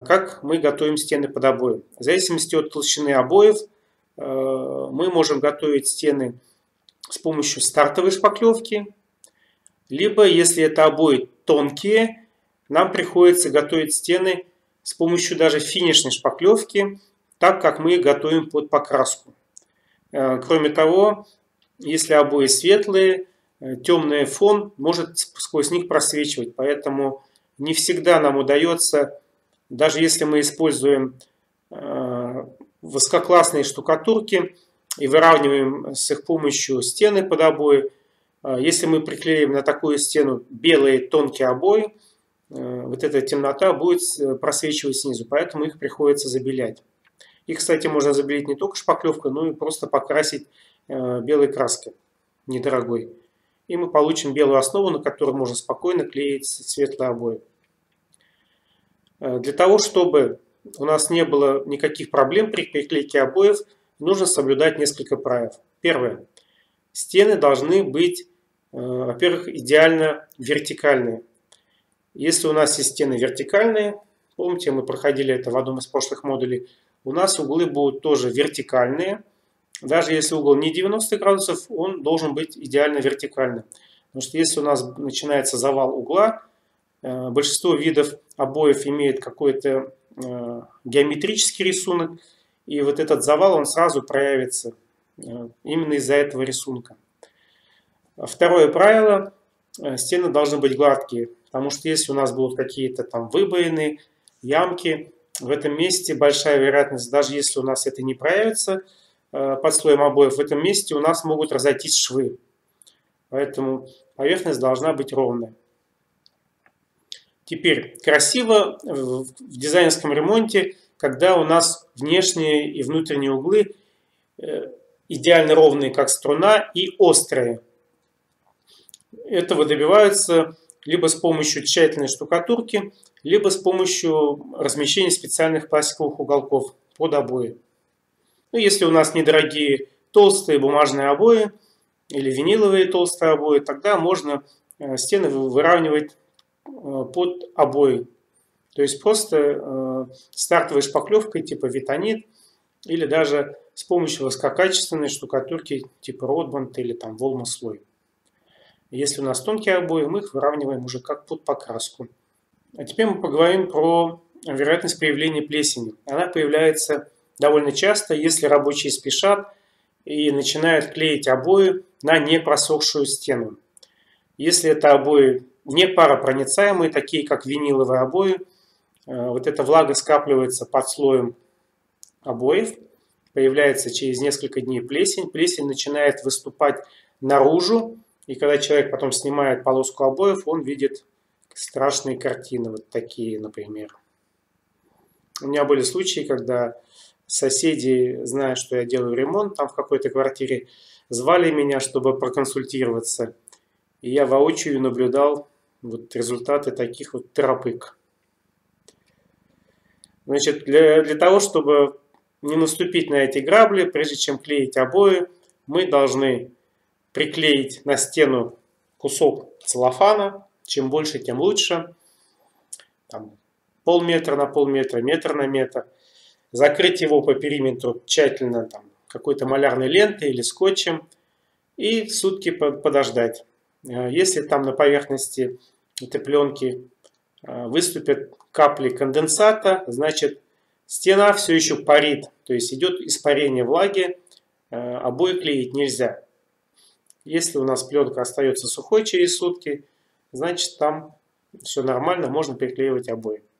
Как мы готовим стены под обои? В зависимости от толщины обоев мы можем готовить стены с помощью стартовой шпаклевки, либо, если это обои тонкие, нам приходится готовить стены с помощью даже финишной шпаклевки, так как мы их готовим под покраску. Кроме того, если обои светлые, темный фон может сквозь них просвечивать, поэтому не всегда нам удается, даже если мы используем высококлассные штукатурки и выравниваем с их помощью стены под обои, если мы приклеим на такую стену белые тонкие обои, вот эта темнота будет просвечивать снизу, поэтому их приходится забелять. Их, кстати, можно забелить не только шпаклевкой, но и просто покрасить белой краской, недорогой. И мы получим белую основу, на которую можно спокойно клеить светлые обои. Для того, чтобы у нас не было никаких проблем при приклейке обоев, нужно соблюдать несколько правил. Первое. Стены должны быть, во-первых, идеально вертикальные. Если у нас есть стены вертикальные, помните, мы проходили это в одном из прошлых модулей, у нас углы будут тоже вертикальные. Даже если угол не 90 градусов, он должен быть идеально вертикальным. Потому что если у нас начинается завал угла, большинство видов обоев имеет какой-то геометрический рисунок, и вот этот завал, он сразу проявится именно из-за этого рисунка. Второе правило. Стены должны быть гладкие, потому что если у нас будут какие-то там выбоины, ямки, в этом месте большая вероятность, даже если у нас это не проявится под слоем обоев, в этом месте у нас могут разойтись швы. Поэтому поверхность должна быть ровная. Теперь, красиво в дизайнерском ремонте, когда у нас внешние и внутренние углы идеально ровные, как струна, и острые. Этого добиваются либо с помощью тщательной штукатурки, либо с помощью размещения специальных пластиковых уголков под обои. Ну, если у нас недорогие толстые бумажные обои или виниловые толстые обои, тогда можно стены выравнивать под обои. То есть просто стартовой шпаклевкой типа витонит или даже с помощью высококачественной штукатурки типа Ротбанд или там волмослой. Если у нас тонкие обои, мы их выравниваем уже как под покраску. А теперь мы поговорим про вероятность появления плесени. Она появляется довольно часто, если рабочие спешат и начинают клеить обои на непросохшую стену. Если это обои не паропроницаемые, такие как виниловые обои, вот эта влага скапливается под слоем обоев, появляется через несколько дней плесень. Плесень начинает выступать наружу, и когда человек потом снимает полоску обоев, он видит страшные картины, вот такие, например. У меня были случаи, когда соседи, зная, что я делаю ремонт там в какой-то квартире, звали меня, чтобы проконсультироваться. И я воочию наблюдал вот результаты таких вот тропык. Значит, для того, чтобы не наступить на эти грабли, прежде чем клеить обои, мы должны приклеить на стену кусок целлофана. Чем больше, тем лучше. Там, полметра на полметра, метр на метр. Закрыть его по периметру тщательно какой-то малярной лентой или скотчем. И сутки подождать. Если там на поверхности этой пленки выступят капли конденсата, значит стена все еще парит. То есть идет испарение влаги, обои клеить нельзя. Если у нас пленка остается сухой через сутки, значит там все нормально, можно приклеивать обои.